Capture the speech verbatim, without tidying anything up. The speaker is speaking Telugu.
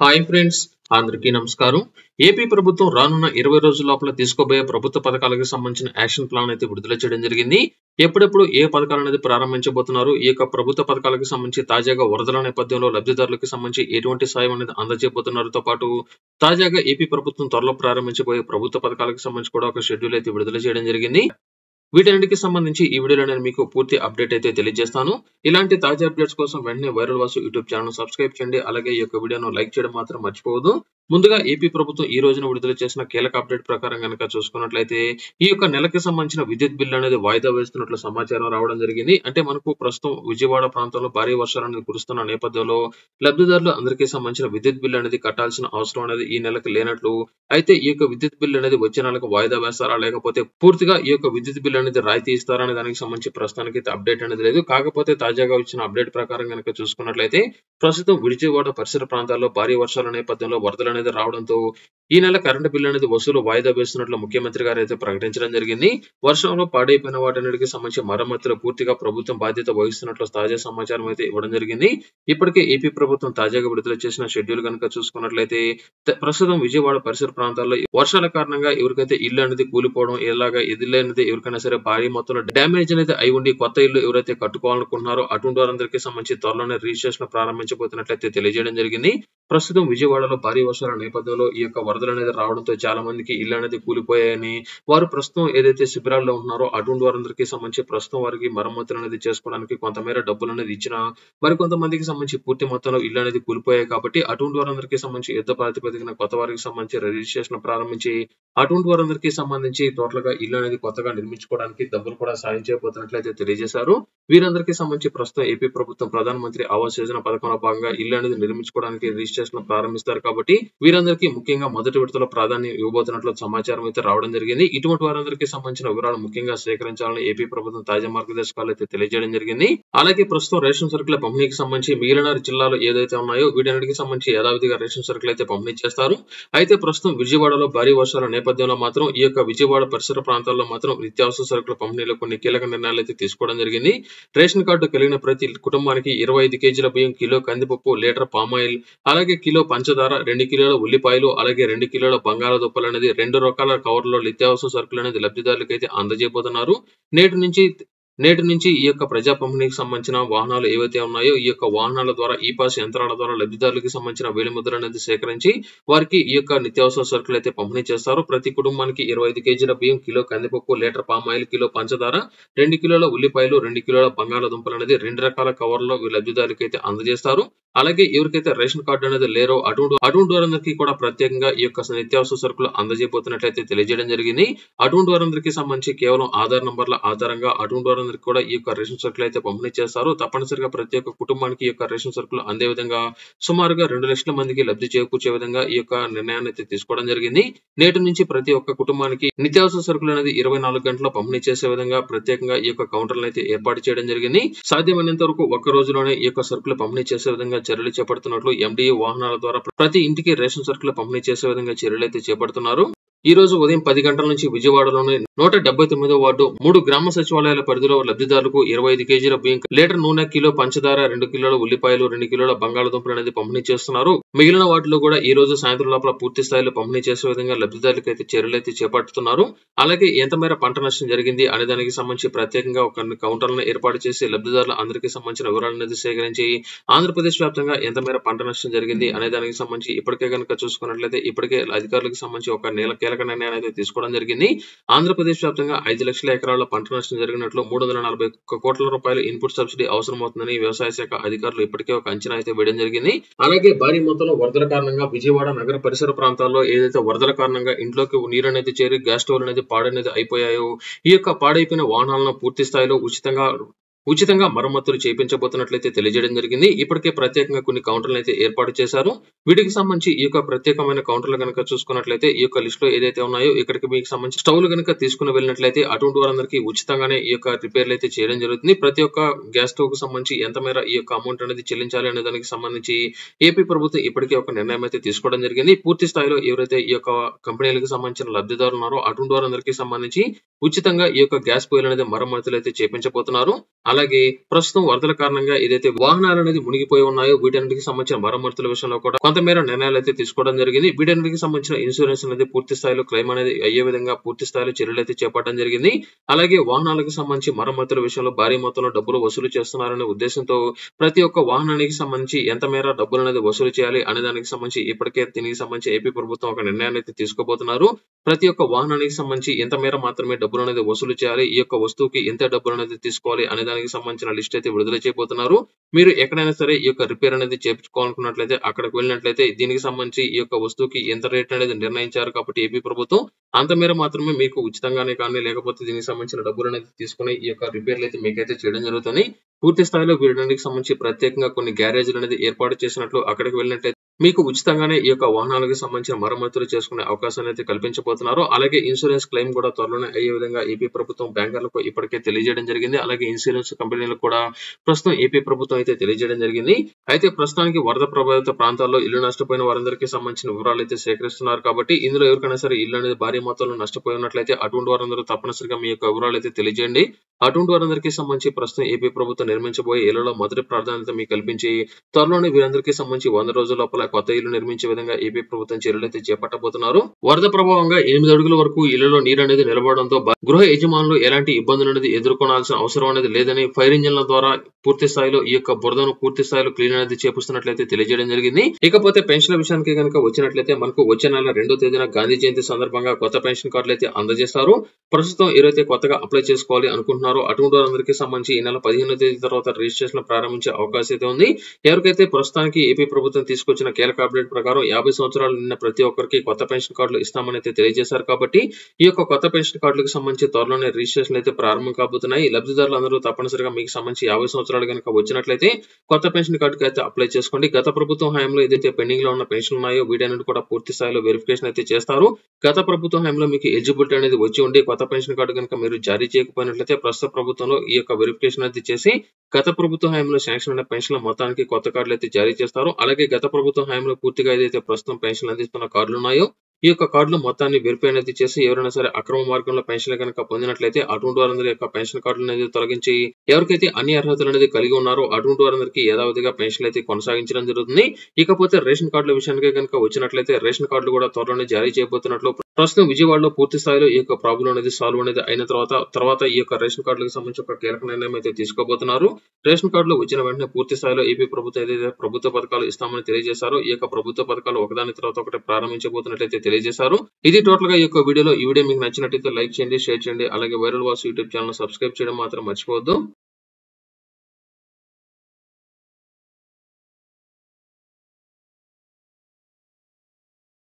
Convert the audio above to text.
హాయ్ ఫ్రెండ్స్, అందరికీ నమస్కారం. ఏపీ ప్రభుత్వం రానున్న ఇరవై రోజుల లోపల తీసుకోబోయే ప్రభుత్వ పథకాలకు సంబంధించిన యాక్షన్ ప్లాన్ అయితే విడుదల చేయడం జరిగింది. ఎప్పుడెప్పుడు ఏ పథకాలు అనేది ప్రారంభించబోతున్నారు, ఈ యొక్క ప్రభుత్వ పథకాలకు సంబంధించి తాజాగా వరదల నేపథ్యంలో లబ్ధిదారులకు సంబంధించి ఎటువంటి సాయం అనేది అందజేయబోతున్నారతో పాటు తాజాగా ఏపీ ప్రభుత్వం త్వరలో ప్రారంభించబోయే ప్రభుత్వ పథకాలకు సంబంధించి కూడా ఒక షెడ్యూల్ అయితే విడుదల చేయడం జరిగింది. వీటన్నిటికి సంబంధించి ఈ వీడియోలో నేను మీకు పూర్తి అప్డేట్ అయితే తెలియజేస్తాను. ఇలాంటి తాజా అప్డేట్స్ కోసం వెంటనే viral Vasu YouTube channel subscribe చేయండి. అలాగే ఈ యొక్క వీడియోను లైక్ చేయడం మాత్రం మర్చిపోవద్దు. ముందుగా ఏపీ ప్రభుత్వం ఈ రోజున విడుదల చేసిన కీలక అప్డేట్ ప్రకారం కనుక చూసుకున్నట్లయితే ఈ యొక్క నెలకి సంబంధించిన విద్యుత్ బిల్లు అనేది వాయిదా వేస్తున్నట్లు సమాచారం రావడం జరిగింది. అంటే మనకు ప్రస్తుతం విజయవాడ ప్రాంతంలో భారీ వర్షాలు అనేది కురుస్తున్న నేపథ్యంలో లబ్ధిదారులు అందరికీ సంబంధించిన విద్యుత్ బిల్లు అనేది కట్టాల్సిన అవసరం అనేది ఈ నెలకు లేనట్లు, అయితే ఈ యొక్క విద్యుత్ బిల్లు అనేది వచ్చే నెలకు వాయిదా వేస్తారా లేకపోతే పూర్తిగా ఈ యొక్క విద్యుత్ బిల్లు అనేది రాయితీ ఇస్తారా అనే దానికి సంబంధించి ప్రస్తుతానికి అయితే అప్డేట్ అనేది లేదు. కాకపోతే తాజాగా వచ్చిన అప్డేట్ ప్రకారం కనుక చూసుకున్నట్లయితే ప్రస్తుతం విజయవాడ పరిసర ప్రాంతాల్లో భారీ వర్షాల నేపథ్యంలో వరదలు అనేది రావడంతో ఈ నెల కరెంటు బిల్లు అనేది వసూలు వాయిదా వేస్తున్నట్లు ముఖ్యమంత్రి గారు అయితే ప్రకటించడం జరిగింది. వర్షంలో పాడైపోయిన వాటన్నిటికి సంబంధించి మరమ్మతులు పూర్తిగా ప్రభుత్వం బాధ్యత వహిస్తున్నట్లు తాజా సమాచారం అయితే ఇవ్వడం జరిగింది. ఇప్పటికే ఏపీ ప్రభుత్వం తాజాగా విడుదల చేసిన షెడ్యూల్ కనుక చూసుకున్నట్లయితే ప్రస్తుతం విజయవాడ పరిసర ప్రాంతాల్లో వర్షాల కారణంగా ఎవరికైతే ఇల్లు అనేది కూలిపోవడం, ఇలాగా ఇల్లు అనేది ఎవరికైనా సరే భారీ మొత్తంలో డ్యామేజ్ అనేది అయి ఉండి కొత్త ఇల్లు ఎవరైతే కట్టుకోవాలనుకుంటున్నారో అటువంటి వారందరికీ సంబంధించి త్వరలోనే రిజిస్ట్రేషన్ ప్రారంభించబోతున్నట్లయితే తెలియజేయడం జరిగింది. ప్రస్తుతం విజయవాడలో భారీ వర్షాల నేపథ్యంలో ఈ యొక్క వరదలు అనేది రావడంతో చాలా మందికి ఇల్లు అనేది కూలిపోయాయని, వారు ప్రస్తుతం ఏదైతే శిబిరాల్లో ఉన్నారో అటువంటి వారందరికీ సంబంధించి ప్రస్తుతం వారికి మరమ్మతులు అనేది చేసుకోవడానికి కొంతమేర డబ్బులు అనేది ఇచ్చినా మరికొంతమందికి సంబంధించి పూర్తి మొత్తంలో ఇల్లు అనేది కూలిపోయాయి కాబట్టి అటువంటి వారందరికీ సంబంధించి యుద్ధ ప్రాతిపదికన కొత్త వారికి సంబంధించి రిజిస్ట్రేషన్ ప్రారంభించి అటువంటి వారందరికీ సంబంధించి టోటల్గా ఇల్లు అనేది కొత్తగా నిర్మించుకోవడానికి డబ్బులు కూడా సాయం చేయబోతున్నట్లయితే తెలియజేశారు. వీరందరికీ సంబంధించి ప్రస్తుతం ఏపీ ప్రభుత్వం ప్రధానమంత్రి ఆవాస్ యోజన పథకంలో భాగంగా ఇల్లు అనేది నిర్మించుకోవడానికి రిజిస్ట్రేషన్ ప్రారంభిస్తారు కాబట్టి వీరందరికీ ముఖ్యంగా మొదటి విడతలో ప్రాధాన్యం ఇవ్వబోతున్నట్లు సమాచారం అయితే రావడం జరిగింది. ఇటువంటి వారందరికీ సంబంధించిన వివరాలు ముఖ్యంగా సేకరించాలని ఏపీ ప్రభుత్వం తాజా మార్గదర్శకాలు అయితే తెలియజేయడం జరిగింది. అలాగే ప్రస్తుతం రేషన్ సరుకుల పంపిణీకి సంబంధించి మిగిలిన జిల్లాలో ఏదైతే ఉన్నాయో వీటన్నిటికి సంబంధించి యథావిధిగా రేషన్ సరుకులు అయితే పంపిణీ చేస్తారు. అయితే ప్రస్తుతం విజయవాడలో భారీ వర్షాల నేపథ్యంలో మాత్రం ఈ యొక్క విజయవాడ పరిసర ప్రాంతాల్లో మాత్రం నిత్యావసర సరుకుల పంపిణీలో కొన్ని కీలక నిర్ణయాలు అయితే తీసుకోవడం జరిగింది. రేషన్ కార్డు కలిగిన ప్రతి కుటుంబానికి ఇరవై ఐదు కేజీల బియ్యం, కిలో కందిపప్పు, లీటర్ పామాయిల్, అలాగే కిలో పంచదార, రెండు కిలోల ఉల్లిపాయలు, అలాగే రెండు కిలోల బంగాళాదుంపలు అనేది రెండు రకాల కవర్లో నిత్యావసర సరుకులు అనేది లబ్ధిదారులకు అయితే అందజేయబోతున్నారు. నేటి నుంచి నేటి నుంచి ఈ యొక్క ప్రజా పంపిణీకి సంబంధించిన వాహనాలు ఏవైతే ఉన్నాయో ఈ యొక్క వాహనాల ద్వారా ఈ పాస్ యంత్రాల ద్వారా లబ్ధిదారులకు సంబంధించిన వేలిముద్ర అనేది సేకరించి వారికి ఈ యొక్క నిత్యావసర సరుకులు అయితే పంపిణీ చేస్తారు. ప్రతి కుటుంబానికి ఇరవై ఐదు కేజీల బియ్యం, కిలో కందిపప్పు, లీటర్ పామాయిల్, కిలో పంచదార, రెండు కిలోల ఉల్లిపాయలు, రెండు కిలోల బంగాళాదుంపలు అనేది రెండు రకాల కవర్లో లబ్ధిదారులకు అయితే అందజేస్తారు. అలాగే ఎవరికైతే రేషన్ కార్డు అనేది లేరో అటువంటి అటువంటి వారందరికీ కూడా ప్రత్యేకంగా ఈ యొక్క నిత్యావసర సరుకులు అందజేయబోతున్నట్లయితే తెలియజేయడం జరిగింది. అటువంటి వారందరికీ సంబంధించి కేవలం ఆధార్ నంబర్ల ఆధారంగా అటువంటి వారందరికీ కూడా ఈ యొక్క రేషన్ సరుకులు అయితే పంపిణీ చేస్తారు. తప్పనిసరిగా ప్రతి ఒక్క కుటుంబానికి ఈ యొక్క రేషన్ సరుకులు అందే విధంగా సుమారుగా రెండు లక్షల మందికి లబ్ధి చేకూర్చే విధంగా ఈ యొక్క నిర్ణయాన్ని అయితే తీసుకోవడం జరిగింది. నేటి నుంచి ప్రతి ఒక్క కుటుంబానికి నిత్యావసర సరుకులు అనేది ఇరవై నాలుగు గంటల్లో పంపిణీ చేసే విధంగా ప్రత్యేకంగా ఈ యొక్క కౌంటర్లు అయితే ఏర్పాటు చేయడం జరిగింది. సాధ్యమైనంత వరకు ఒక్క రోజులోనే ఈ యొక్క సరుకులు పంపిణీ చేసే విధంగా చర్యలు చేపడుతున్నట్లు ఎండిఏ వాహనాల ద్వారా ప్రతి ఇంటికి రేషన్ సరుకులు పంపిణీ చేసే విధంగా చర్యలు అయితే చేపడుతున్నారు. ఈ రోజు ఉదయం పది గంటల నుంచి విజయవాడలోని నూట డెబ్బై తొమ్మిదో వార్డు మూడు గ్రామ సచివాలయాల పరిధిలో లబ్ధిదారులకు ఇరవై ఐదు కేజీల బియ్యం, లీటర్ నూనె, కిలో పంచదార, రెండు కిలోల ఉల్లిపాయలు, రెండు కిలోల బంగాళాదుంపలు అనేది పంపిణీ చేస్తున్నారు. మిగిలిన వాటిలో కూడా ఈ రోజు సాయంత్రం లోపల పూర్తి స్థాయిలో పంపిణీ చేసే విధంగా లబ్ధిదారులకు అయితే చర్యలు అయితే చేపడుతున్నారు. అలాగే ఎంత మేర పంట నష్టం జరిగింది అనే దానికి సంబంధించి ప్రత్యేకంగా ఒక కౌంటర్లను ఏర్పాటు చేసి లబ్ధిదారుల అందరికీ సంబంధించిన వివరాలు అనేది సేకరించి ఆంధ్రప్రదేశ్ వ్యాప్తంగా ఎంత మేర పంట నష్టం జరిగింది అనే దానికి సంబంధించి ఇప్పటికే కనుక చూసుకున్నట్లయితే ఇప్పటికే అధికారులకు సంబంధించి ఒక నెల కీలక నిర్ణయాన్ని అయితే తీసుకోవడం జరిగింది. ఆంధ్రప్రదేశ్ వ్యాప్తంగా ఐదు లక్షల ఎకరాల్లో పంట నష్టం జరిగినట్లు మూడు వందల నలభై ఒక్క కోట్ల రూపాయల ఇన్పుట్ సబ్సిడీ అవసరమవుతుందని వ్యవసాయ శాఖ అధికారులు ఇప్పటికే ఒక అంచనా అయితే వేయడం జరిగింది. అలాగే భారీ మొత్తంలో వరదల కారణంగా విజయవాడ నగర పరిసర ప్రాంతాల్లో ఏదైతే వరదల కారణంగా ఇంట్లోకి నీరు అనేది చేరి గ్యాస్ స్టవ్ అనేది పాడనేది అయిపోయాయో ఈ యొక్క పాడైపోయిన వాహనాలను పూర్తి స్థాయిలో ఉచితంగా ఉచితంగా మరమ్మతులు చేయించబోతున్నట్లయితే తెలియజేయడం జరిగింది. ఇప్పటికే ప్రత్యేకంగా కొన్ని కౌంటర్లు అయితే ఏర్పాటు చేశారు. వీటికి సంబంధించి ఈ యొక్క ప్రత్యేకమైన కౌంటర్లు కనుక చూసుకున్నట్లయితే ఈ యొక్క లిస్ట్ లో ఏదైతే ఉన్నాయో ఇక్కడికి మీకు సంబంధించి స్టవ్లు కనుక తీసుకుని వెళ్ళినట్లయితే అటువంటి వారందరికీ ఉచితంగానే ఈ యొక్క రిపేర్లు అయితే చేయడం జరుగుతుంది. ప్రతి ఒక్క గ్యాస్ స్టవ్ కు సంబంధించి ఎంత మేర ఈ యొక్క అమౌంట్ అనేది చెల్లించాలి అనే దానికి సంబంధించి ఏపీ ప్రభుత్వం ఇప్పటికే ఒక నిర్ణయం అయితే తీసుకోవడం జరిగింది. పూర్తి స్థాయిలో ఎవరైతే ఈ యొక్క కంపెనీలకు సంబంధించిన లబ్ధిదారులు ఉన్నారో అటువంటి వారందరికీ సంబంధించి ఉచితంగా ఈ యొక్క గ్యాస్ పొయ్యిలు అనేది మరమ్మతులు అయితే చేపించబోతున్నారు. అలాగే ప్రస్తుతం వరదల కారణంగా ఏదైతే వాహనాలు అనేది మునిగిపోయి ఉన్నాయో వీటన్నిటికి సంబంధించిన మరమ్మతుల విషయంలో కూడా కొంతమేర నిర్ణయాలు అయితే తీసుకోవడం జరిగింది. వీటన్నిటికి సంబంధించిన ఇన్సూరెన్స్ అనేది పూర్తి స్థాయిలో క్లెయిమ్ అనేది అయ్యే విధంగా పూర్తి స్థాయిలో చర్యలు అయితే చేపట్టడం జరిగింది. అలాగే వాహనాలకు సంబంధించి మరమ్మతుల విషయంలో భారీ మొత్తంలో డబ్బులు వసూలు చేస్తున్నారనే ఉద్దేశంతో ప్రతి ఒక్క వాహనానికి సంబంధించి ఎంత మేర డబ్బులు అనేది వసూలు చేయాలి అనే దానికి సంబంధించి ఇప్పటికే దీనికి సంబంధించి ఏపీ ప్రభుత్వం ఒక నిర్ణయాన్ని అయితే తీసుకోబోతున్నారు. ప్రతి ఒక్క వాహనానికి సంబంధించి ఎంత మేర మాత్రమే డబ్బులు అనేది వసూలు చేయాలి, ఈ యొక్క వస్తువుకి ఎంత డబ్బులు అనేది తీసుకోవాలి అనే దానికి సంబంధించిన లిస్ట్ అయితే విడుదల చేయబోతున్నారు. మీరు ఎక్కడైనా సరే ఈ యొక్క రిపేర్ అనేది చేయించుకోవాలనుకున్నట్లయితే అక్కడికి వెళ్ళినట్లయితే దీనికి సంబంధించి ఈ యొక్క వస్తువుకి ఎంత రేట్ అనేది నిర్ణయించారు కాబట్టి ఏపీ ప్రభుత్వం అంత మేర మాత్రమే మీకు ఉచితంగానే కానీ లేకపోతే దీనికి సంబంధించిన డబ్బులు అనేది తీసుకుని ఈ యొక్క రిపేర్లు అయితే మీకైతే చేయడం జరుగుతుంది. పూర్తి స్థాయిలో వీటికి సంబంధించి ప్రత్యేకంగా కొన్ని గ్యారేజ్లు అనేది ఏర్పాటు చేసినట్లు అక్కడికి వెళ్ళినట్లయితే మీకు ఉచితంగానే ఈ యొక్క వాహనాలకు సంబంధించిన మరమ్మతులు చేసుకునే అవకాశాన్ని అయితే కల్పించబోతున్నారు. అలాగే ఇన్సూరెన్స్ క్లెయిమ్ కూడా త్వరలోనే అయ్యే విధంగా ఏపీ ప్రభుత్వం బ్యాంకర్లకు ఇప్పటికే తెలియజేయడం జరిగింది. అలాగే ఇన్సూరెన్స్ కంపెనీలకు కూడా ప్రస్తుతం ఏపీ ప్రభుత్వం అయితే తెలియజేయడం జరిగింది. అయితే ప్రస్తుతానికి వరద ప్రభావిత ప్రాంతాల్లో ఇల్లు నష్టపోయిన వారందరికీ సంబంధించిన వివరాలు అయితే సేకరిస్తున్నారు కాబట్టి ఇందులో ఎవరికైనా సరే ఇల్లు అనేది భారీ మొత్తంలో నష్టపోయి ఉన్నట్లయితే అటువంటి వారందరూ తప్పనిసరిగా మీ యొక్క వివరాలు అయితే తెలియజేయండి. అటువంటి వారందరికీ సంబంధించి ప్రస్తుతం ఏపీ ప్రభుత్వం నిర్మించబోయే ఇళ్లలో మొదటి ప్రాధాన్యత మీకు కల్పించి త్వరలోనే వీరందరికీ సంబంధించి వంద రోజుల లోపల కొత్త ఇల్లు నిర్మించే విధంగా ఏపీ ప్రభుత్వం చర్యలు అయితే చేపట్టబోతున్నారు. వరద ప్రభావంగా ఎనిమిది అడుగుల వరకు ఇళ్లలో నీరు అనేది నిలబడడంతో గృహ యజమానులు ఎలాంటి ఇబ్బందులు అనేది ఎదుర్కొనాల్సిన అవసరం అనేది లేదని ఫైర్ ఇంజిన్ల ద్వారా పూర్తి స్థాయిలో ఈ యొక్క బురదను పూర్తి స్థాయిలో క్లీన్ అనేది చేపిస్తున్నట్లయితే తెలియజేయడం జరిగింది. ఇకపోతే పెన్షన్ల విషయానికి కనుక వచ్చినట్లయితే మనకు వచ్చే నెల రెండో తేదీన గాంధీ జయంతి సందర్భంగా కొత్త పెన్షన్ కార్డులు అయితే అందజేస్తారు. ప్రస్తుతం ఎవరైతే కొత్తగా అప్లై చేసుకోవాలి అనుకుంటున్నారో అటువంటి వారందరికీ సంబంధించి ఈ నెల పదిహేనో తేదీ తర్వాత రిజిస్ట్రేషన్ ప్రారంభించే అవకాశం అయితే ఉంది. ఎవరికైతే ప్రస్తుతానికి ఏపీ ప్రభుత్వం తీసుకొచ్చిన కీలక అప్డేట్ ప్రకారం యాభై సంవత్సరాలు నిన్న ప్రతి ఒక్కరికి కొత్త పెన్షన్ కార్డులు ఇస్తామని అయితే తెలియజేశారు కాబట్టి ఈ యొక్క కొత్త పెన్షన్ కార్డులకు సంబంధించి త్వరలోనే రిజిస్ట్రేషన్ అయితే ప్రారంభం కాబోతున్నాయి. లబ్ధిదారులు అందరూ తప్పనిసరిగా మీకు సంబంధించి యాభై సంవత్సరాలు కనుక వచ్చినట్లయితే కొత్త పెన్షన్ కార్డుకి అయితే అప్లై చేసుకోండి. గత ప్రభుత్వం హయాంలో ఏదైతే పెండింగ్ లో ఉన్న పెన్షన్ ఉన్నాయో వీటన్నిటి కూడా పూర్తి స్థాయిలో వెరిఫికేషన్ అయితే చేస్తారు. గత ప్రభుత్వం హయాంలో మీకు ఎలిజిబిలిటీ అనేది వచ్చి ఉండి కొత్త పెన్షన్ కార్డు కనుక మీరు జారీ చేయకపోయినట్లయితే ప్రస్తుత ప్రభుత్వంలో ఈ యొక్క వెరిఫికేషన్ అయితే చేసి గత ప్రభుత్వ హయాంలో శాంక్షన్ అయిన పెన్షన్ల మొత్తానికి కొత్త కార్డులు అయితే జారీ చేస్తారు. అలాగే గత ప్రభుత్వ హయాంలో పూర్తిగా ఏదైతే ప్రస్తుతం పెన్షన్ అందిస్తున్న కార్డులు ఉన్నాయో ఈ యొక్క కార్డులు మొత్తాన్ని వెరిఫై అనేది చేసి ఎవరైనా సరే అక్రమ మార్గంలో పెన్షన్ కనుక పొందినట్లయితే అటువంటి వారందరి యొక్క పెన్షన్ కార్డులు అనేది తొలగించి ఎవరికైతే అన్ని అర్హతలు అనేది కలిగి ఉన్నారో అటువంటి వారందరికీ యథావిధిగా పెన్షన్ అయితే కొనసాగించడం జరుగుతుంది. ఇకపోతే రేషన్ కార్డుల విషయానికి కనుక వచ్చినట్లయితే రేషన్ కార్డులు కూడా త్వరలోనే జారీ చేయబోతున్నట్లు ప్రస్తుతం విజయవాడలో పూర్తి స్థాయిలో ఈ యొక్క ప్రాబ్లం అనేది సాల్వ్ అనేది అయిన తర్వాత తర్వాత ఈ యొక్క రేషన్ కార్డులకు సంబంధించి ఒక కీలక నిర్ణయం అయితే తీసుకోబోతున్నారు. రేషన్ కార్డులు వచ్చిన వెంటనే పూర్తి స్థాయిలో ఏపీ ప్రభుత్వం ఏదైతే ప్రభుత్వ పథకాలు ఇస్తామని తెలియజేశారో ఈ యొక్క ప్రభుత్వ పథకాలు ఒకదాని తర్వాత ఒకటి ప్రారంభించబోతున్నట్లయితే తెలియజేశారు. ఇది టోటల్ గా ఈ యొక్క వీడియోలో ఈ వీడియో మీకు నచ్చినట్లయితే లైక్ చేయండి, షేర్ చేయండి. అలాగే viral voice YouTube channel subscribe చేయడం మాత్రం మర్చిపోవద్దు.